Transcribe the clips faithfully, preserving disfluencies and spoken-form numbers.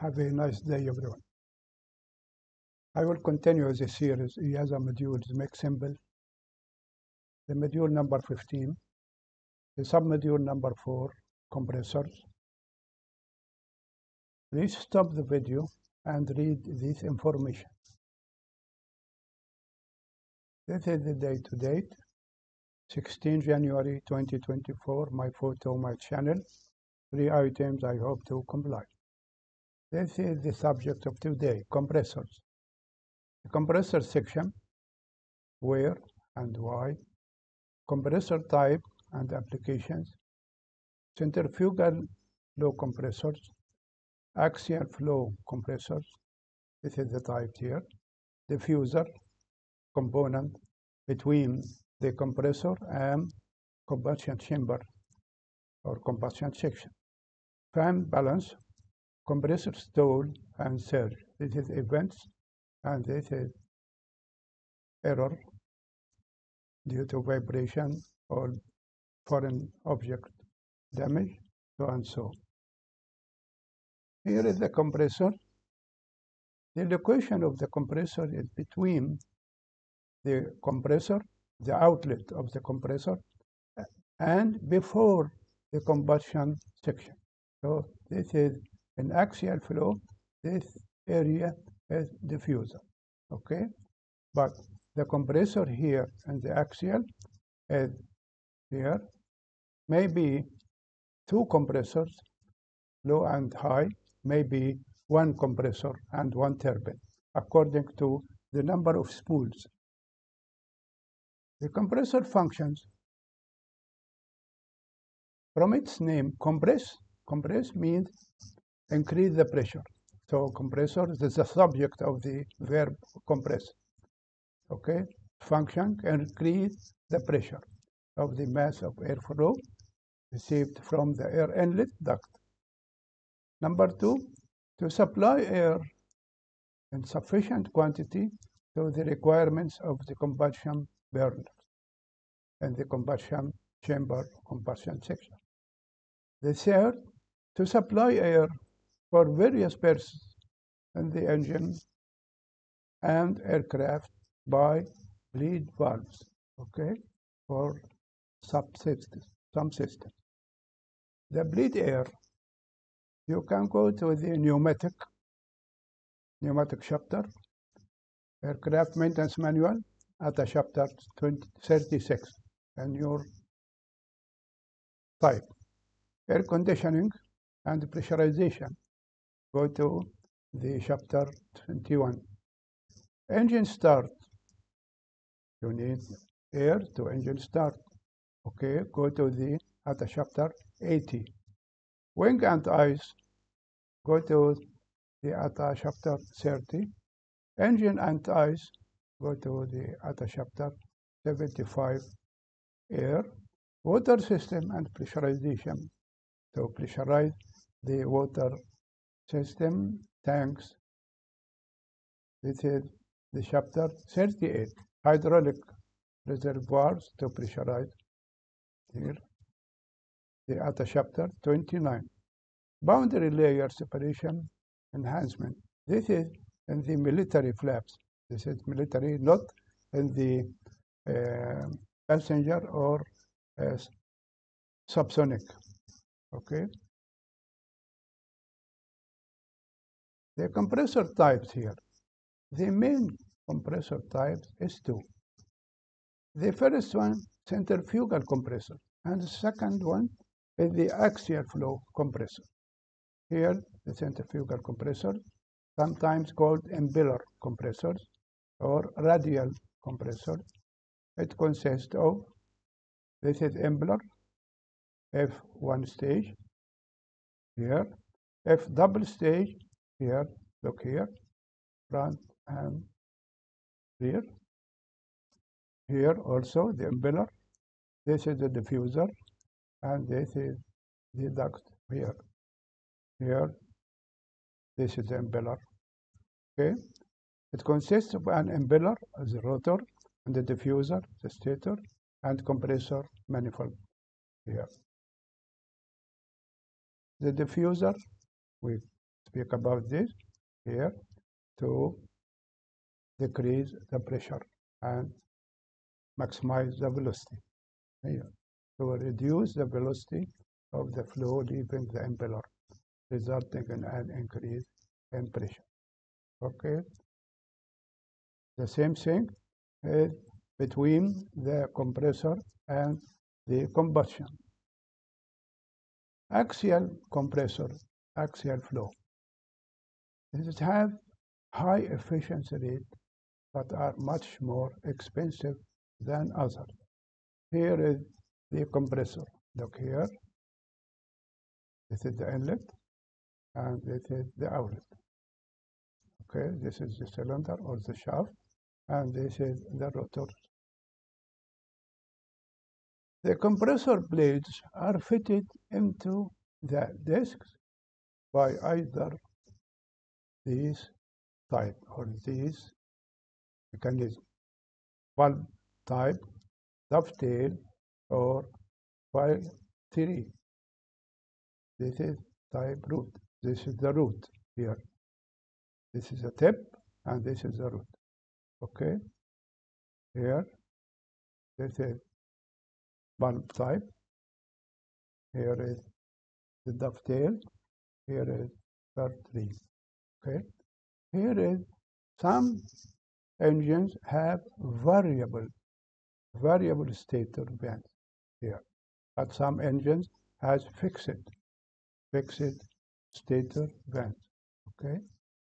Have a nice day, everyone. I will continue the series IAZA modules make simple. The module number fifteen, the submodule number four, compressors. Please stop the video and read this information. This is the day to date, sixteenth January twenty twenty-four, my photo, my channel. Three items I hope to comply. This is the subject of today, compressors. The compressor section, where and why, compressor type and applications, centrifugal flow compressors, axial flow compressors, this is the type here, diffuser component between the compressor and combustion chamber or combustion section, fan balance, compressor stall and surge. This is events and this is error due to vibration or foreign object damage, so and so. Here is the compressor. The location of the compressor is between the compressor, the outlet of the compressor, and before the combustion section. So this is an axial flow. This area is diffuser, okay? But the compressor here and the axial is here. Maybe two compressors, low and high, maybe one compressor and one turbine, according to the number of spools. The compressor functions from its name, compress. Compress means increase the pressure. So compressor is the subject of the verb compress. Okay, function increase the pressure of the mass of airflow received from the air inlet duct. Number two, to supply air in sufficient quantity to the requirements of the combustion burners and the combustion chamber combustion section. The third, to supply air for various purposes in the engine and aircraft by bleed valves, okay, for subsystems, some systems. The bleed air, you can go to the pneumatic, pneumatic chapter, aircraft maintenance manual at the chapter thirty-six, and your type. Air conditioning and pressurization, go to the chapter twenty-one. Engine start, you need air to engine start. Okay, go to the at the chapter eighty. Wing and eyes, go to the at the chapter thirty. Engine and eyes, go to the at the chapter seventy-five. Air, water system and pressurization. To pressurize the water system, tanks. This is the chapter thirty-eight. Hydraulic reservoirs to pressurize. Here, the other chapter twenty-nine. Boundary layer separation enhancement. This is in the military flaps. This is military, not in the uh, passenger or uh, subsonic. Okay. The compressor types here. The main compressor types is two. The first one, centrifugal compressor, and the second one is the axial flow compressor. Here, the centrifugal compressor, sometimes called impeller compressors or radial compressor. It consists of, this is impeller, F one stage, here, F double stage, here, look here, front and rear. Here also the impeller, this is the diffuser, and this is the duct here. Here, this is the impeller. Okay, it consists of an impeller as a rotor, and the diffuser, the stator, and compressor manifold here. The diffuser, we speak about this here, to decrease the pressure and maximize the velocity here, to reduce the velocity of the flow leaving the impeller, resulting in an increase in pressure. Okay. The same thing is between the compressor and the combustion. Axial compressor, axial flow. These have high efficiency rate, but are much more expensive than others. Here is the compressor. Look here. This is the inlet, and this is the outlet. Okay, this is the cylinder or the shaft, and this is the rotor. The compressor blades are fitted into the discs by either these type or these mechanism, valve type, dovetail, or file three. This is type root. This is the root here. This is a tip, and this is the root. Okay. Here, this is valve type. Here is the dovetail. Here is valve three. Okay. Here is some engines have variable, variable stator bands here, but some engines has fixed, fixed stator bands. Okay.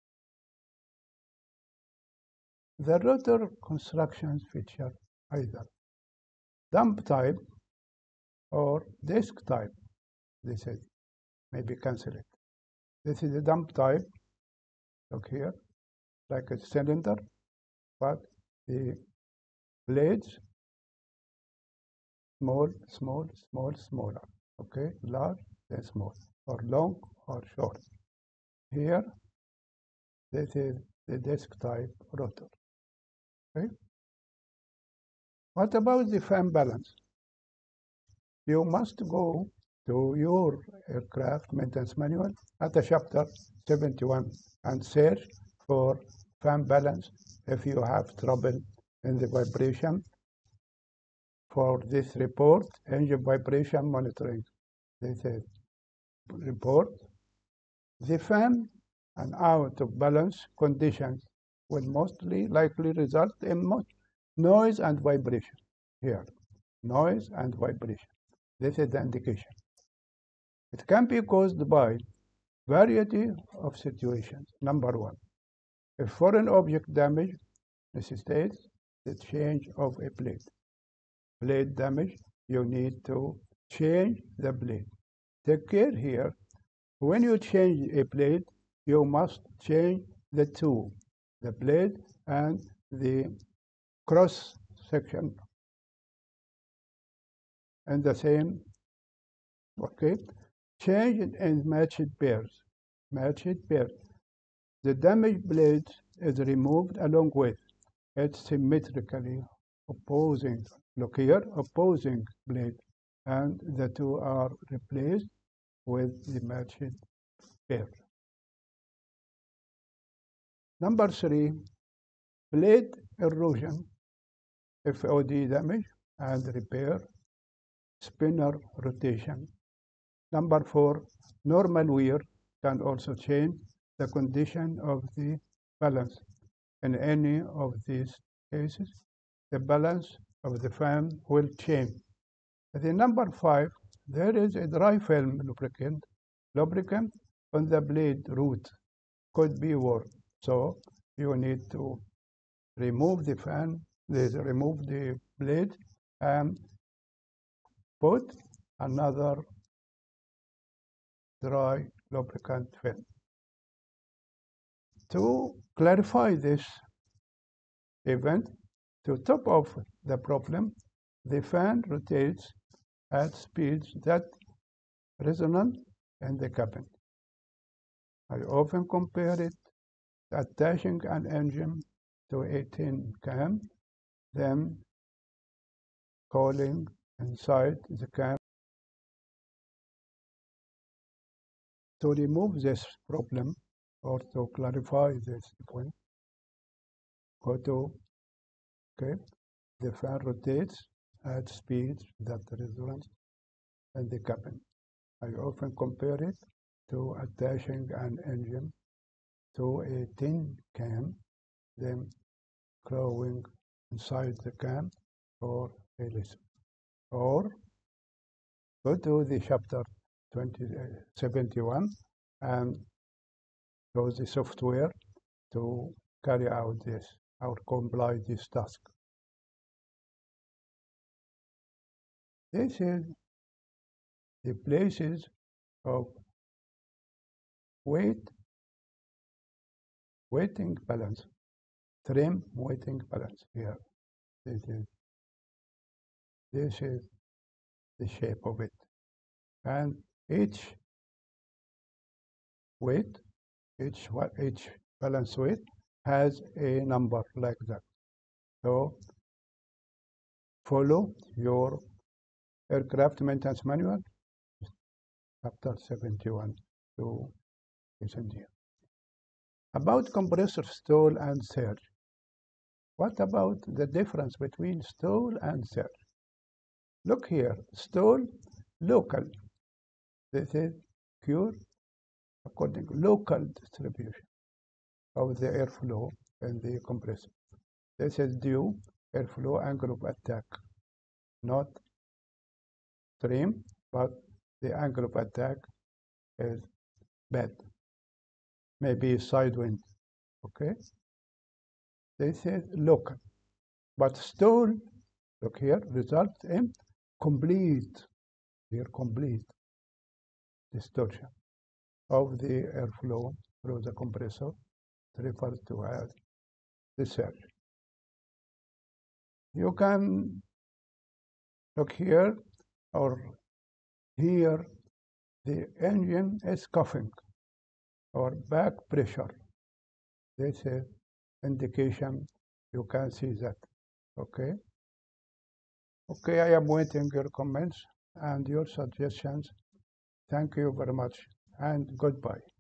The rotor constructions feature either dump type or disc type. This is maybe cancel it. This is a dump type. Look here, like a cylinder, but the blades small, small, small, smaller. Okay, large and small, or long or short. Here, this is the disc type rotor. Okay. What about the fan balance? You must go to your aircraft maintenance manual at the chapter seventy-one and search for fan balance if you have trouble in the vibration. For this report, engine vibration monitoring, this is report. The fan and out of balance conditions will mostly likely result in noise and vibration. Here, noise and vibration. This is the indication. It can be caused by variety of situations. Number one, if foreign object damage necessitates the change of a blade. Blade damage, you need to change the blade. Take care here. When you change a blade, you must change the two, the blade and the cross section in the same. Okay. Change it in matched pairs. Matched pairs. The damaged blade is removed along with its symmetrically opposing, look here, opposing blade, and the two are replaced with the matched pair. Number three, blade erosion, F O D damage and repair, spinner rotation. Number four, normal wear can also change the condition of the balance. In any of these cases, the balance of the fan will change. The number five, there is a dry film lubricant, lubricant on the blade root could be worn. So you need to remove the fan, remove the blade, and put another dry lubricant film. To clarify this event, to top off the problem, the fan rotates at speeds that resonant in the cabin. I often compare it to attaching an engine to a tin can, then calling inside the can to remove this problem or to clarify this point, go to, okay, the fan rotates at speeds that resembles in the cabin. I often compare it to attaching an engine to a tin can, then crawling inside the can for a lesson. Or go to the chapter twenty, uh, seventy-one and use the software to carry out this or comply this task. This is the places of weight, weighting balance, trim weighting balance here. This is, this is the shape of it. And each weight, each, each balance weight has a number like that. So follow your aircraft maintenance manual, chapter seventy-one to listen here. About compressor stall and surge. What about the difference between stall and surge? Look here, stall, local. This is pure according to local distribution of the airflow in the compressor. This is due airflow angle of attack, not stream, but the angle of attack is bad. Maybe side wind, okay? This is local. But stall, look here, results in complete, here complete distortion of the airflow through the compressor, referred to as the surge. You can look here or here, the engine is coughing or back pressure. This is indication, you can see that, okay? Okay, I am waiting your comments and your suggestions. Thank you very much and goodbye.